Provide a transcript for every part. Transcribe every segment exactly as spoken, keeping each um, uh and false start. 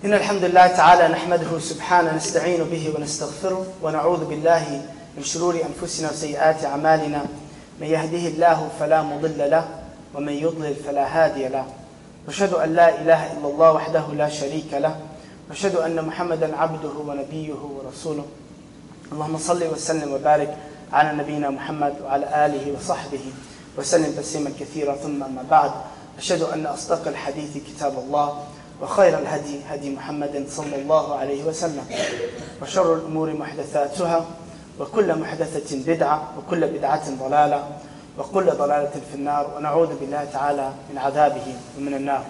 إن الحمد لله تعالى نحمده سبحانه نستعين به ونستغفره ونعوذ بالله من شرور أنفسنا وسيئات أعمالنا من يهده الله فلا مضل له ومن يضلل فلا هادي له وأشهد أن لا إله إلا الله وحده لا شريك له وأشهد أن محمدا عبده ونبيه ورسوله اللهم صل وسلم وبارك على نبينا محمد وعلى آله وصحبه وسلم تسليما كثيرا ثم أما بعد أشهد أن أصدق الحديث كتاب الله وخير الهدي هدي محمد صلى الله عليه وسلم وشر الأمور محدثاتها وكل محدثة بدعة وكل بدعة ضلالة وكل ضلالة في النار ونعوذ بالله تعالى من عذابه ومن النار.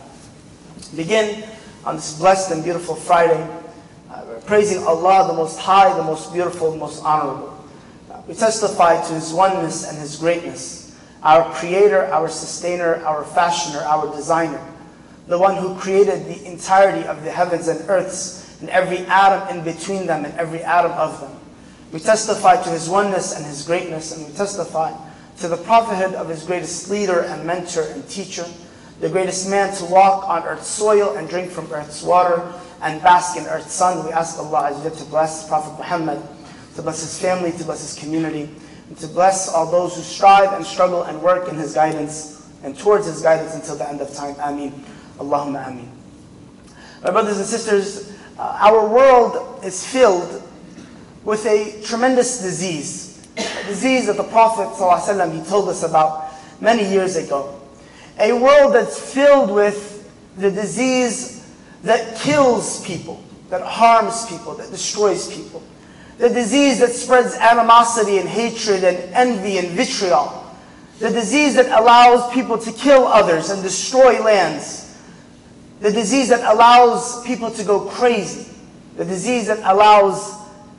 Begin on this blessed and beautiful Friday, uh, praising Allah, the Most High, the Most Beautiful, the Most Honorable. Uh, we testify to His oneness and His greatness, our Creator, our Sustainer, our Fashioner, our Designer, the one who created the entirety of the heavens and earths and every atom in between them and every atom of them. We testify to His oneness and His greatness, and we testify to the prophethood of His greatest leader and mentor and teacher, the greatest man to walk on earth's soil and drink from earth's water and bask in earth's sun. We ask Allah Azza wa Jalla to bless Prophet Muhammad, to bless his family, to bless his community, and to bless all those who strive and struggle and work in his guidance and towards his guidance until the end of time. Ameen. Allahumma ameen. My brothers and sisters, uh, our world is filled with a tremendous disease, a disease that the Prophet ﷺ, he told us about many years ago. A world that's filled with the disease that kills people, that harms people, that destroys people. The disease that spreads animosity and hatred and envy and vitriol. The disease that allows people to kill others and destroy lands. The disease that allows people to go crazy. The disease that allows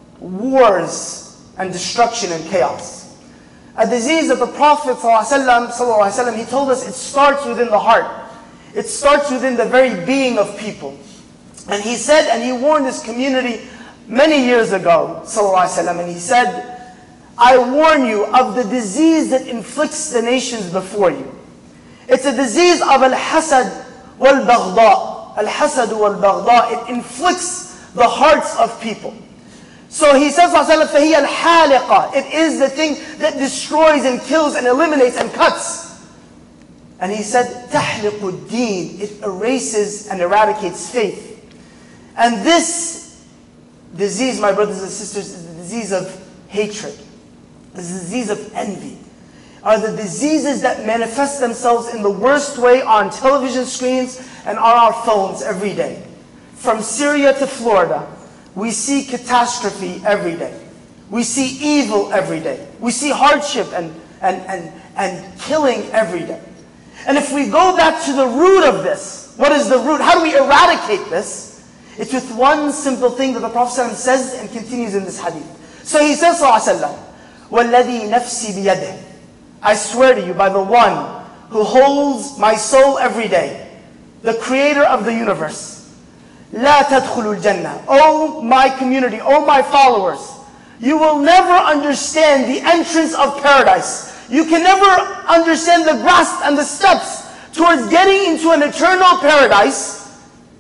wars and destruction and chaos. A disease that the Prophet ﷺ, he told us it starts within the heart. It starts within the very being of people. And he said, and he warned his community many years ago, ﷺ, and he said, I warn you of the disease that inflicts the nations before you. It's a disease of al-hasad wal-baghda. Al-hasad wal-baghda. It inflicts the hearts of people. So he says, فَهِيَ الْحَالِقَةِ. It is the thing that destroys and kills and eliminates and cuts. And he said, تَحْلِقُ الدِّينِ. It erases and eradicates faith. And this disease, my brothers and sisters, is the disease of hatred. The disease of envy. Are the diseases that manifest themselves in the worst way on television screens and on our phones every day. From Syria to Florida, we see catastrophe every day. We see evil every day. We see hardship and, and, and, and killing every day. And if we go back to the root of this, what is the root? How do we eradicate this? It's with one simple thing that the Prophet ﷺ says and continues in this hadith. So he says, ﷺ, وَالَّذِي نَفْسِي بِيَدِهِ. I swear to you by the one who holds my soul every day, the creator of the universe. لا تدخلوا الجنة. Oh my community, oh my followers, you will never understand the entrance of paradise. You can never understand the grasp and the steps towards getting into an eternal paradise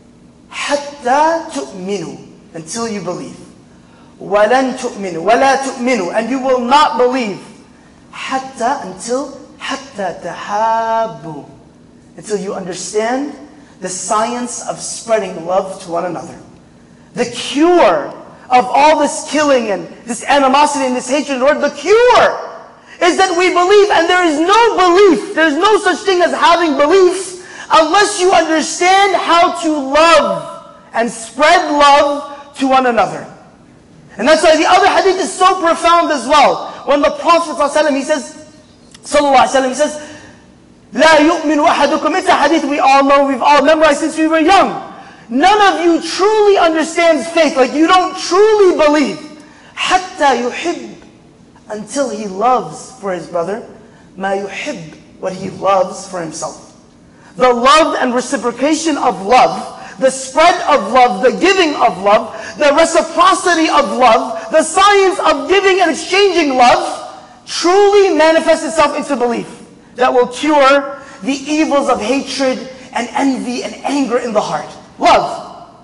حتى تؤمنوا, until you believe. ولن تؤمنوا ولا تؤمنوا, and you will not believe حتى, until حتى تحابوا, until you understand the science of spreading love to one another. The cure of all this killing and this animosity and this hatred, Lord, the cure is that we believe, and there is no belief, there is no such thing as having belief unless you understand how to love and spread love to one another. And that's why the other hadith is so profound as well. When the Prophet ﷺ, he says, Sallallahu Alaihi Wasallam, he says, لا يؤمن أحدكم. It's a hadith we all know, we've all memorized since we were young. None of you truly understands faith, like you don't truly believe. حتى يحب, until he loves for his brother ما يحب, what he loves for himself. The love and reciprocation of love, the spread of love, the giving of love, the reciprocity of love, the science of giving and exchanging love truly manifests itself into belief that will cure the evils of hatred and envy and anger in the heart. Love.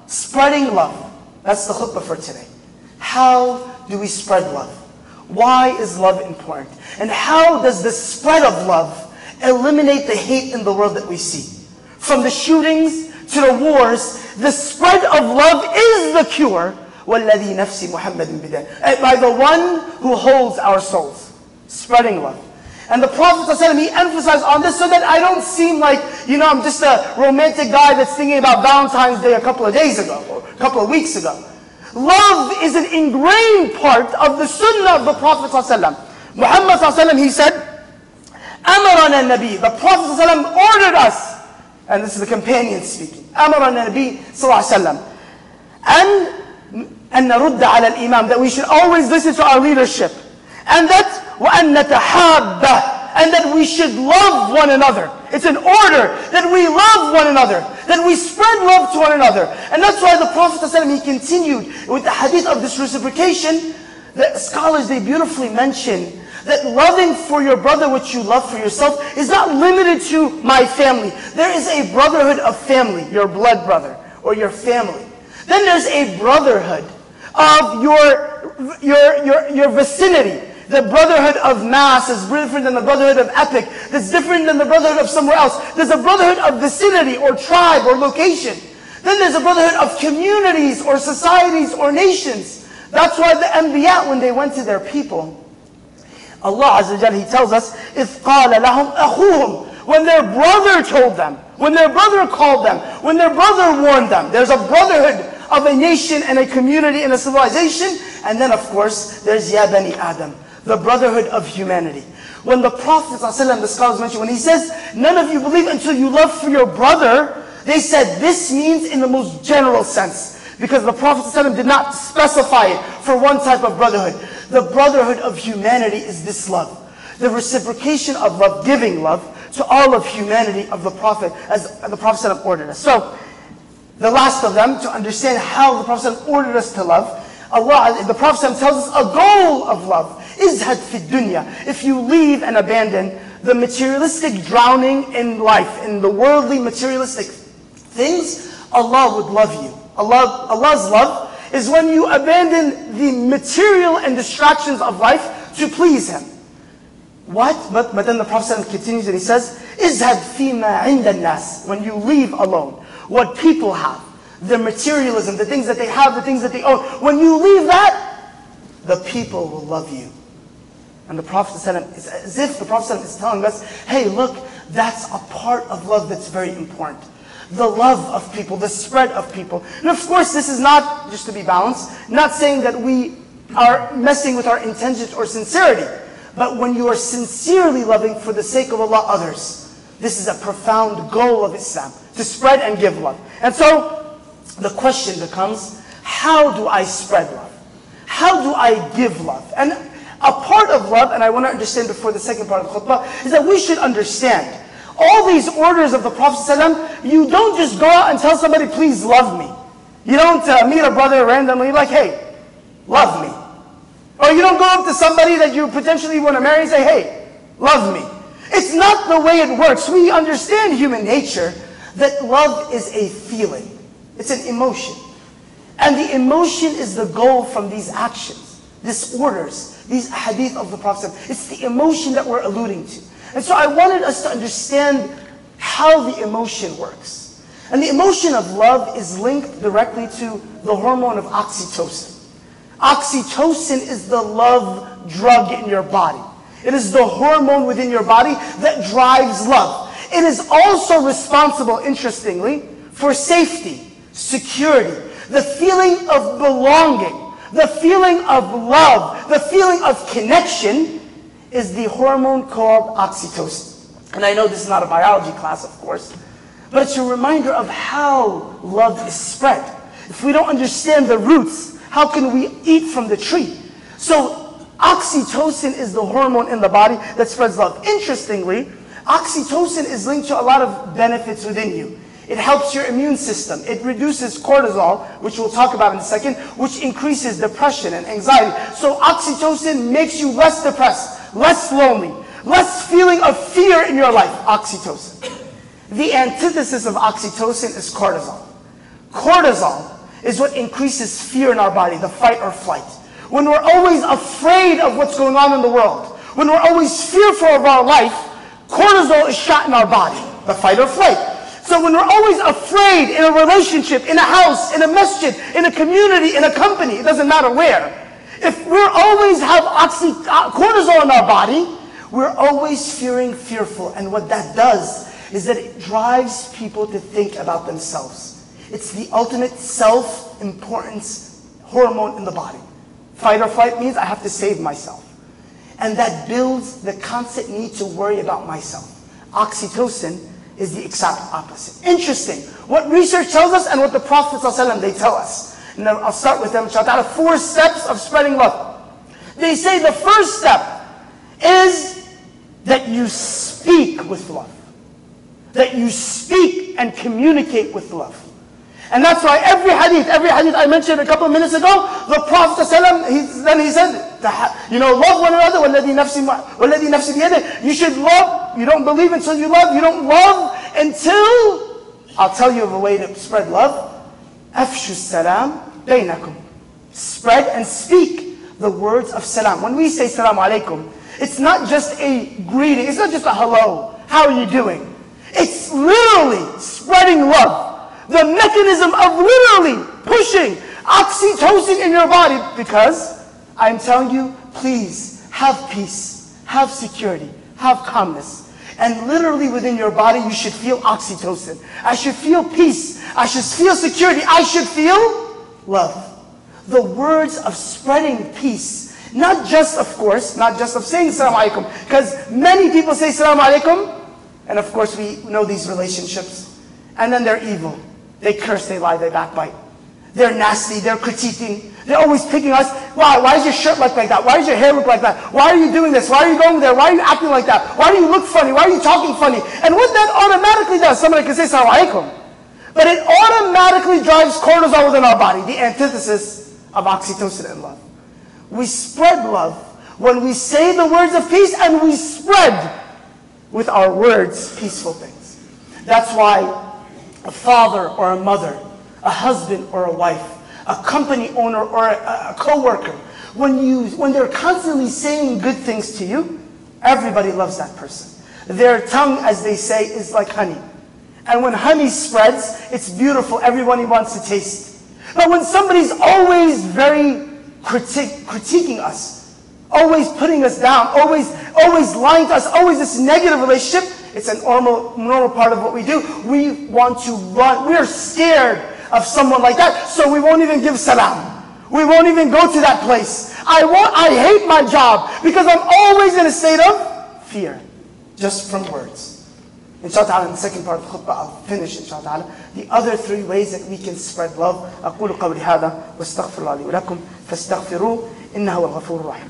Spreading love. That's the khutbah for today. How do we spread love? Why is love important? And how does the spread of love eliminate the hate in the world that we see? From the shootings to the wars, the spread of love is the cure. وَالَّذِي نَفْسِ مُحَمَّدٍ بِدَانٍ, by the one who holds our souls. Spreading love. And the Prophet ﷺ, he emphasized on this so that I don't seem like, you know, I'm just a romantic guy that's thinking about Valentine's Day a couple of days ago, or a couple of weeks ago. Love is an ingrained part of the sunnah of the Prophet ﷺ. Muhammad ﷺ, he said, أَمَرَنَا النَّبِي, the Prophet ﷺ ordered us, and this is the companion speaking, أَمَرَنَا النَّبِي صلى الله عليه وسلم, and أَن نَرُدَّ عَلَى الْإِمَامِ, that we should always listen to our leadership, and that وَأَن نَتَحَابَّ, and that we should love one another. It's an order that we love one another, that we spread love to one another. And that's why the Prophet ﷺ, he continued with the hadith of this reciprocation. The scholars, they beautifully mention that loving for your brother what you love for yourself is not limited to my family. There is a brotherhood of family, your blood brother or your family. Then there's a brotherhood of your, your, your, your vicinity. The brotherhood of mass is different than the brotherhood of epic. That's different than the brotherhood of somewhere else. There's a brotherhood of vicinity or tribe or location. Then there's a brotherhood of communities or societies or nations. That's why the Anbiya, when they went to their people, Allah Azza wa Jalla, He tells us, إِذْ قَالَ لَهُمْ أَخُوهُم, when their brother told them, when their brother called them, when their brother warned them. There's a brotherhood of a nation and a community and a civilization. And then of course, there's Ya Bani Adam, the brotherhood of humanity. When the Prophet ﷺ, the scholars mention, when he says, none of you believe until you love for your brother, they said this means in the most general sense. Because the Prophet ﷺ did not specify it for one type of brotherhood. The brotherhood of humanity is this love. The reciprocation of love, giving love to all of humanity of the Prophet, as the Prophet ﷺ ordered us. So, the last of them, to understand how the Prophet ﷺ ordered us to love, Allah, the Prophet ﷺ tells us a goal of love. Izhad fi dunya. If you leave and abandon the materialistic drowning in life, in the worldly materialistic things, Allah would love you. Allah, Allah's love is when you abandon the material and distractions of life to please Him. What? But, but then the Prophet ﷺ continues and he says, Izhad fima inda nas. When you leave alone, what people have, the materialism, the things that they have, the things that they own, when you leave that, the people will love you. And the Prophet ﷺ, it's as if the Prophet ﷺ is telling us, hey, look, that's a part of love that's very important. The love of people, the spread of people. And of course, this is not, just to be balanced, not saying that we are messing with our intentions or sincerity. But when you are sincerely loving for the sake of Allah others, this is a profound goal of Islam, to spread and give love. And so, the question becomes, how do I spread love? How do I give love? And a part of love, and I want to understand before the second part of the khutbah, is that we should understand all these orders of the Prophet ﷺ, you don't just go out and tell somebody, please love me. You don't uh, meet a brother randomly like, hey, love me. Or you don't go up to somebody that you potentially want to marry and say, hey, love me. It's not the way it works. We understand human nature, that love is a feeling. It's an emotion. And the emotion is the goal from these actions, these orders, these hadith of the Prophet. It's the emotion that we're alluding to. And so I wanted us to understand how the emotion works. And the emotion of love is linked directly to the hormone of oxytocin. Oxytocin is the love drug in your body. It is the hormone within your body that drives love. It is also responsible, interestingly, for safety, security, the feeling of belonging, the feeling of love, the feeling of connection is the hormone called oxytocin. And I know this is not a biology class, of course, but it's a reminder of how love is spread. If we don't understand the roots, how can we eat from the tree? So oxytocin is the hormone in the body that spreads love. Interestingly, oxytocin is linked to a lot of benefits within you. It helps your immune system. It reduces cortisol, which we'll talk about in a second, which increases depression and anxiety. So oxytocin makes you less depressed, less lonely, less feeling of fear in your life. Oxytocin. The antithesis of oxytocin is cortisol. Cortisol is what increases fear in our body, the fight or flight. When we're always afraid of what's going on in the world, when we're always fearful of our life, cortisol is shot in our body, the fight or flight. So when we're always afraid in a relationship, in a house, in a masjid, in a community, in a company, it doesn't matter where, if we're always have oxy, uh, cortisol in our body, we're always fearing fearful. And what that does is that it drives people to think about themselves. It's the ultimate self-importance hormone in the body. Fight or flight means I have to save myself. And that builds the constant need to worry about myself. Oxytocin is the exact opposite. Interesting. What research tells us and what the Prophet ﷺ, they tell us. And I'll start with them. Four steps of spreading love. They say the first step is that you speak with love. That you speak and communicate with love. And that's why every hadith, every hadith I mentioned a couple of minutes ago, the Prophet ﷺ, he, then he said, you know, love one another. وَالَّذِي نَفْسِ بِيَدِهِ. You should love. You don't believe until you love. You don't love until, I'll tell you of a way to spread love. أَفْشُوا السَّلَامِ بَيْنَكُمْ. Spread and speak the words of salam. When we say salam alaikum, it's not just a greeting. It's not just a hello. How are you doing? It's literally spreading love. The mechanism of literally pushing oxytocin in your body, because I'm telling you, please have peace, have security, have calmness. And literally within your body, you should feel oxytocin. I should feel peace. I should feel security. I should feel love. The words of spreading peace, not just, of course, not just of saying salam alaikum, because many people say salam alaikum, and of course we know these relationships, and then they're evil. They curse, they lie, they backbite. They're nasty, they're critiquing. They're always picking us. Why? Why does your shirt look like that? Why does your hair look like that? Why are you doing this? Why are you going there? Why are you acting like that? Why do you look funny? Why are you talking funny? And what that automatically does, somebody can say salam alaikum, but it automatically drives cortisol within our body, the antithesis of oxytocin and love. We spread love when we say the words of peace, and we spread with our words peaceful things. That's why a father or a mother, a husband or a wife, a company owner or a, a co-worker, when, you, when they're constantly saying good things to you, everybody loves that person. Their tongue, as they say, is like honey. And when honey spreads, it's beautiful. Everybody wants to taste. But when somebody's always very critique, critiquing us, always putting us down, always, always lying to us, always this negative relationship, it's a normal, normal part of what we do. We want to run. We're scared of someone like that, so we won't even give salam. We won't even go to that place. I want, I hate my job because I'm always in a state of fear, just from words. Inshallah ta'ala, in the second part of the khutbah, I'll finish inshallah ta'ala the other three ways that we can spread love. أقول قولي هذا واستغفر الله لي ولكم فاستغفروه إنه هو الغفور الرحيم.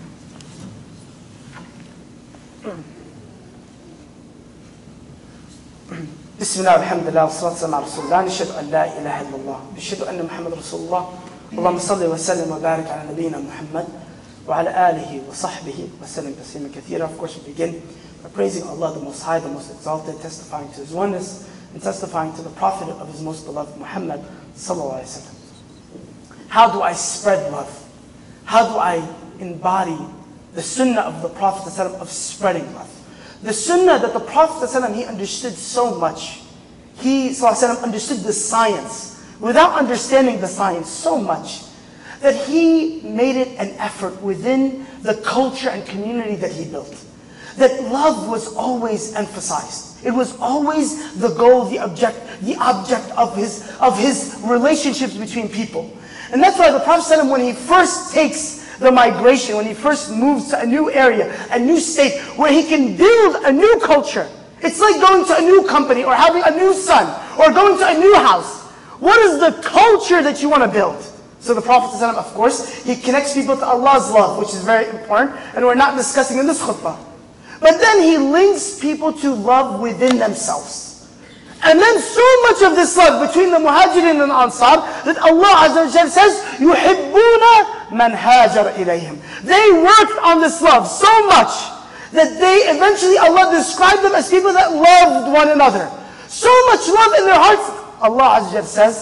بسم الله والحمد لله والصلاة والسلام على رسول الله. نشهد أن لا إله إلا الله. نشهد أن محمد رسول الله. اللهم صل وسلم وبارك على نبينا محمد وعلى آله وصحبه وسلم تسليما كثيرا. Of course, we begin by praising Allah, the Most High, the Most Exalted, testifying to His oneness and testifying to the Prophet of His most beloved Muhammad sallallahu alaihi wasallam. How do I spread love? How do I embody the sunnah of the Prophet of spreading love? The sunnah that the Prophet ﷺ, he understood so much. He ﷺ, understood the science without understanding the science so much that he made it an effort within the culture and community that he built. That love was always emphasized. It was always the goal, the object, the object of his, of his relationships between people. And that's why the Prophet ﷺ, when he first takes the migration, when he first moves to a new area, a new state, where he can build a new culture. It's like going to a new company, or having a new son, or going to a new house. What is the culture that you want to build? So the Prophet ﷺ, of course, he connects people to Allah's love, which is very important, and we're not discussing in this khutbah. But then he links people to love within themselves. And then so much of this love between the Muhajirin and Ansar that Allah Azza wa Jalla says, يُحِبُّونَ مَنْ هَاجَرَ إِلَيْهِمْ. They worked on this love so much that they eventually, Allah described them as people that loved one another. So much love in their hearts. Allah Azza wa Jalla says,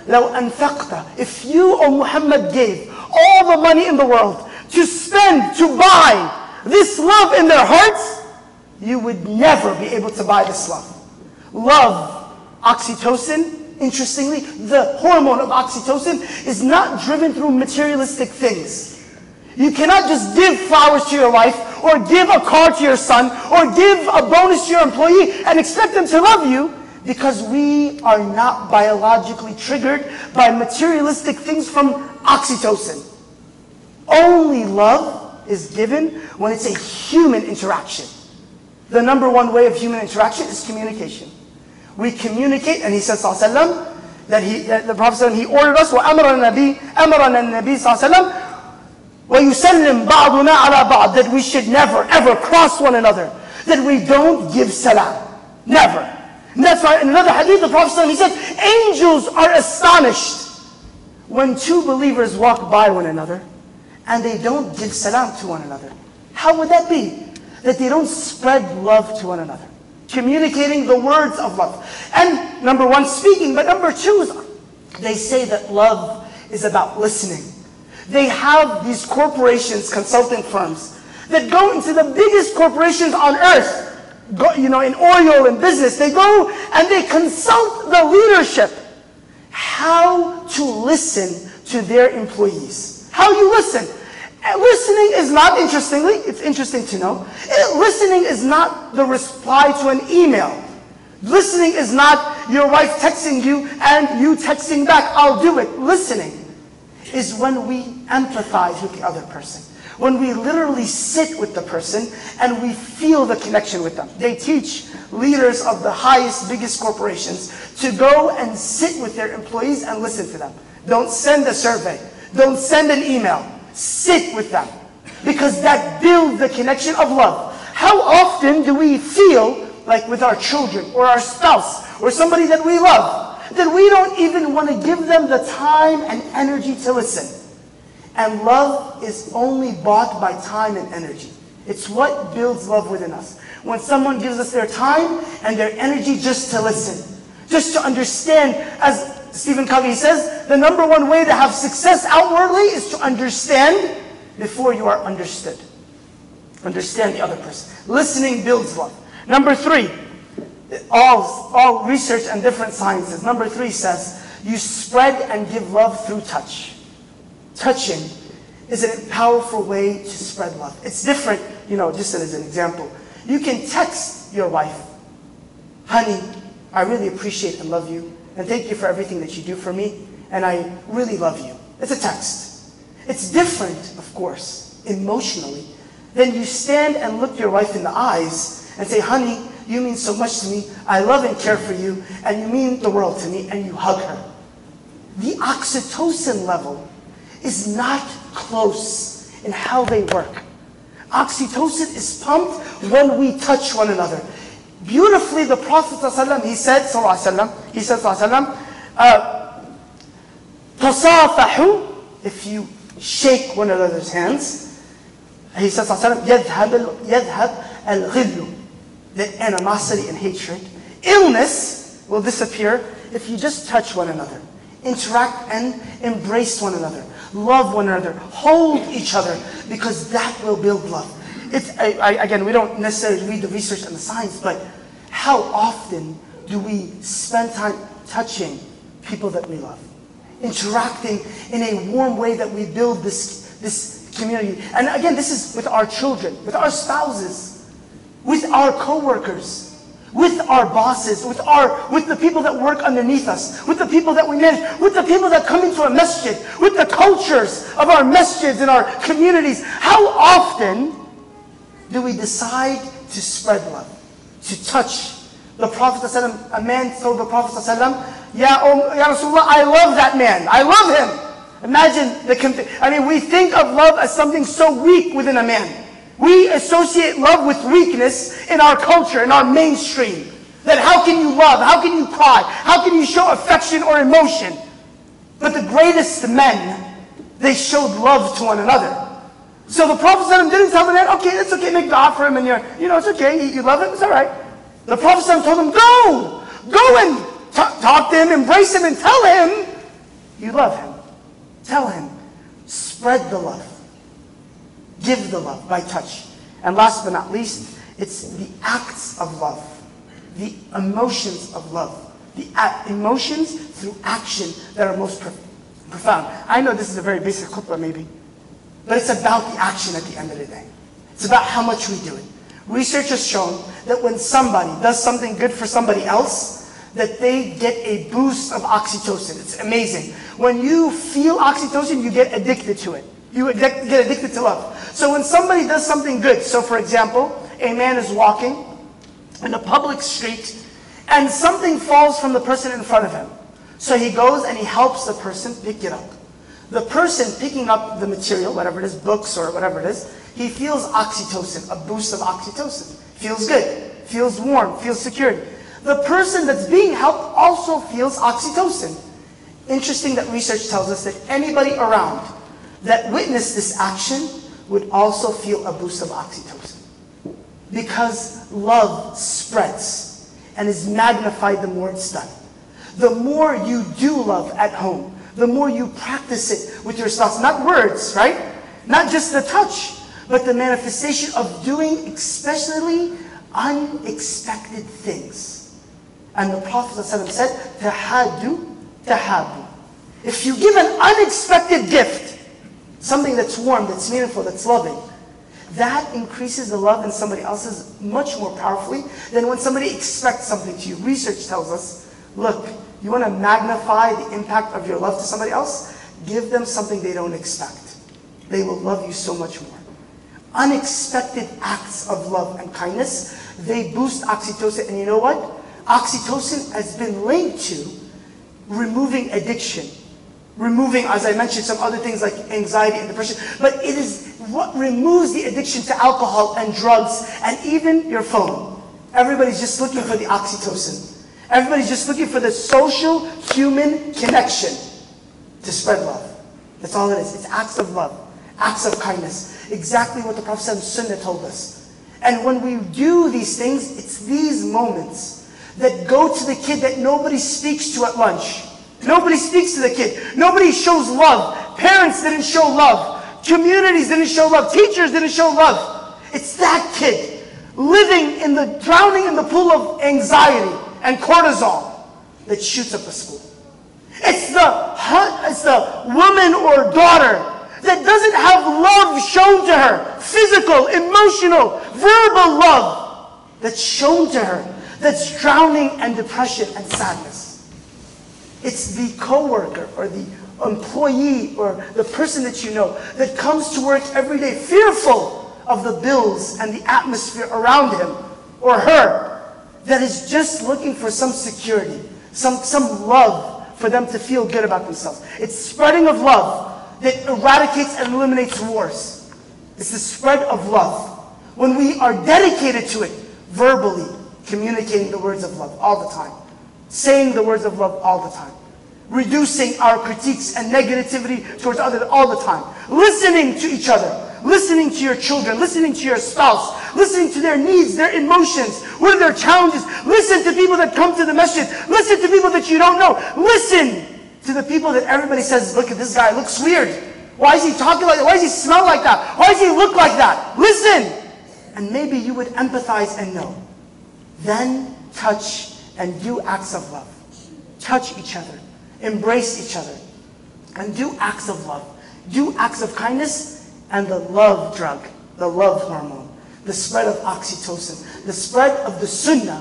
لو أنفقت, if you, O Muhammad, gave all the money in the world to spend, to buy this love in their hearts, you would never be able to buy this love. Love, oxytocin, interestingly, the hormone of oxytocin is not driven through materialistic things. You cannot just give flowers to your wife, or give a car to your son, or give a bonus to your employee and expect them to love you, because we are not biologically triggered by materialistic things from oxytocin. Only love is given when it's a human interaction. The number one way of human interaction is communication. We communicate, and he says, sallallahu alaihi wasallam, that he, that the Prophet, he ordered us, وَأَمَرَ النَّبِي أَمَرَنَا النَّبِي صلى الله عليه وسلم وَيُسَلِّمْ بَعْضُنَا عَلَى بَعْضٍ, that we should never, ever cross one another, that we don't give salam. Never. And that's why in another hadith, the Prophet, he said, angels are astonished when two believers walk by one another and they don't give salam to one another. How would that be? That they don't spread love to one another. Communicating the words of love. And number one, speaking. But number two is, they say that love is about listening. They have these corporations, consulting firms, that go into the biggest corporations on earth, go, you know, in oil and business. They go and they consult the leadership how to listen to their employees. How you listen. Listening is not, interestingly, it's interesting to know, listening is not the reply to an email. Listening is not your wife texting you and you texting back, I'll do it. Listening is when we empathize with the other person. When we literally sit with the person and we feel the connection with them. They teach leaders of the highest, biggest corporations to go and sit with their employees and listen to them. Don't send a survey. Don't send an email. Sit with them. Because that builds the connection of love. How often do we feel like with our children or our spouse or somebody that we love, that we don't even want to give them the time and energy to listen? And love is only bought by time and energy. It's what builds love within us. When someone gives us their time and their energy just to listen, just to understand, as Stephen Covey says, the number one way to have success outwardly is to understand before you are understood. Understand the other person. Listening builds love. Number three, all, all research and different sciences. Number three says, you spread and give love through touch. Touching is a powerful way to spread love. It's different, you know, just as an example. You can text your wife, honey, I really appreciate and love you, and thank you for everything that you do for me, and I really love you. It's a text. It's different, of course, emotionally, than you stand and look your wife in the eyes and say, honey, you mean so much to me, I love and care for you, and you mean the world to me, and you hug her. The oxytocin level is not close in how they work. Oxytocin is pumped when we touch one another. Beautifully, the Prophet ﷺ, he said, sallallahu alaihi wasallam, he said, sallallahu alaihi wasallam, tasafahu, if you shake one another's hands, he said, sallallahu alaihi wasallam, yadhhab al-ghillu, the animosity and hatred. Illness will disappear if you just touch one another. Interact and embrace one another. Love one another. Hold each other, because that will build love. It's, I, I, again, we don't necessarily read the research and the science, but how often do we spend time touching people that we love? Interacting in a warm way that we build this, this community. And again, this is with our children, with our spouses, with our co-workers, with our bosses, with our with the people that work underneath us, with the people that we manage, with the people that come into a masjid, with the cultures of our masjids and our communities. How often do we decide to spread love, to touch? The Prophet ﷺ, a man told the Prophet ﷺ, Ya, oh, Ya Rasulullah, I love that man. I love him. Imagine the, I mean, we think of love as something so weak within a man. We associate love with weakness in our culture, in our mainstream. That how can you love? How can you cry? How can you show affection or emotion? But the greatest men, they showed love to one another. So the Prophet didn't tell the man, okay, it's okay, make dua for him, and you're, you know, it's okay, you love him, it's all right. The Prophet told him, go! Go and talk to him, embrace him, and tell him you love him. Tell him, spread the love. Give the love by touch. And last but not least, it's the acts of love, the emotions of love, the emotions through action that are most pro profound. I know this is a very basic khutbah maybe, but it's about the action at the end of the day. It's about how much we do it. Research has shown that when somebody does something good for somebody else, that they get a boost of oxytocin. It's amazing. When you feel oxytocin, you get addicted to it. You get addicted to love. So when somebody does something good, so for example, a man is walking in a public street and something falls from the person in front of him. So he goes and he helps the person pick it up. The person picking up the material, whatever it is, books or whatever it is, he feels oxytocin, a boost of oxytocin. Feels good, feels warm, feels secure. The person that's being helped also feels oxytocin. Interesting that research tells us that anybody around that witnessed this action would also feel a boost of oxytocin. Because love spreads and is magnified the more it's done. The more you do love at home, the more you practice it with your spouse. Not words, right? Not just the touch, but the manifestation of doing especially unexpected things. And the Prophet ﷺ said, Tahadu, tahabu. If you give an unexpected gift, something that's warm, that's meaningful, that's loving, that increases the love in somebody else's much more powerfully than when somebody expects something to you. Research tells us, look, you want to magnify the impact of your love to somebody else? Give them something they don't expect. They will love you so much more. Unexpected acts of love and kindness, they boost oxytocin. And you know what? Oxytocin has been linked to removing addiction. Removing, as I mentioned, some other things like anxiety and depression. But it is what removes the addiction to alcohol and drugs and even your phone. Everybody's just looking for the oxytocin. Everybody's just looking for the social human connection to spread love. That's all it is. It's acts of love, acts of kindness. Exactly what the Prophet's Sunnah told us. And when we do these things, it's these moments that go to the kid that nobody speaks to at lunch. Nobody speaks to the kid. Nobody shows love. Parents didn't show love. Communities didn't show love. Teachers didn't show love. It's that kid living in the, drowning in the pool of anxiety and cortisol that shoots up the school. It's the, it's the woman or daughter that doesn't have love shown to her. Physical, emotional, verbal love that's shown to her. That's drowning in depression and sadness. It's the coworker or the employee or the person that you know that comes to work every day fearful of the bills and the atmosphere around him or her, that is just looking for some security, some, some love for them to feel good about themselves. It's spreading of love that eradicates and eliminates wars. It's the spread of love. When we are dedicated to it, verbally communicating the words of love all the time, saying the words of love all the time, reducing our critiques and negativity towards others all the time, listening to each other, listening to your children, listening to your spouse, listening to their needs, their emotions, what are their challenges. Listen to people that come to the masjid. Listen to people that you don't know. Listen to the people that everybody says, look at this guy, looks weird. Why is he talking like that? Why does he smell like that? Why does he look like that? Listen! And maybe you would empathize and know. Then touch and do acts of love. Touch each other. Embrace each other. And do acts of love. Do acts of kindness, and the love drug, the love hormone, the spread of oxytocin, the spread of the sunnah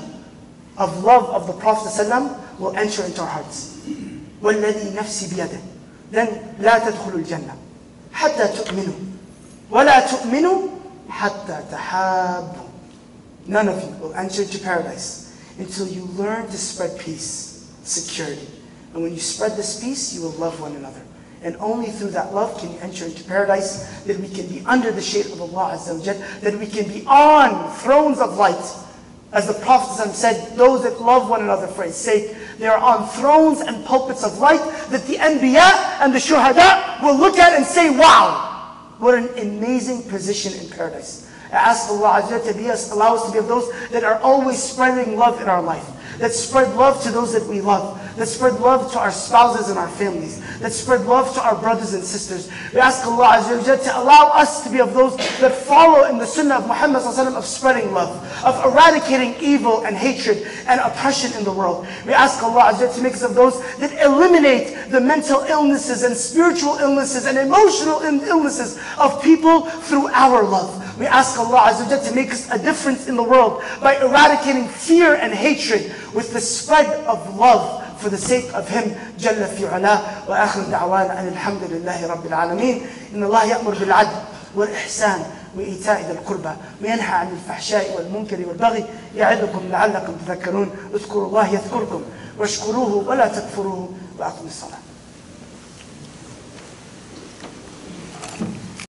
of love of the Prophet ﷺ will enter into our hearts. وَالَّذِي نَفْسِ بِيَدِهِ. Then لَا تَدْخُلُوا الْجَنَّةِ حَتَّى تُؤْمِنُوا وَلَا تُؤْمِنُوا حَتَّى تَحَابُوا. None of you will enter into paradise until you learn to spread peace, security. And when you spread this peace, you will love one another. And only through that love can you enter into paradise, that we can be under the shade of Allah Azza wa Jal, that we can be on thrones of light. As the Prophet said, those that love one another for His sake, they are on thrones and pulpits of light that the Anbiya and the Shuhada will look at and say, wow, what an amazing position in paradise. I ask Allah Azza wa Jal to be us, allow us to be of those that are always spreading love in our life, that spread love to those that we love, Let's spread love to our spouses and our families. Let's spread love to our brothers and sisters. We ask Allah Azza wa Jalla to allow us to be of those that follow in the sunnah of Muhammad sallallahu alaihi wasallam of spreading love, of eradicating evil and hatred and oppression in the world. We ask Allah Azza wa Jalla to make us of those that eliminate the mental illnesses and spiritual illnesses and emotional illnesses of people through our love. We ask Allah Azza wa Jalla to make us a difference in the world by eradicating fear and hatred with the spread of love for the sake of Him جل في علاه. وآخر دعوانا أن الحمد لله رب العالمين. إن الله يأمر بالعدل والإحسان وإيتاء ذي القربى وينهى عن الفحشاء والمنكر والبغي يعظكم لعلكم تذكرون. اذكروا الله يذكركم واشكروه ولا تكفروه وأقيموا الصلاة.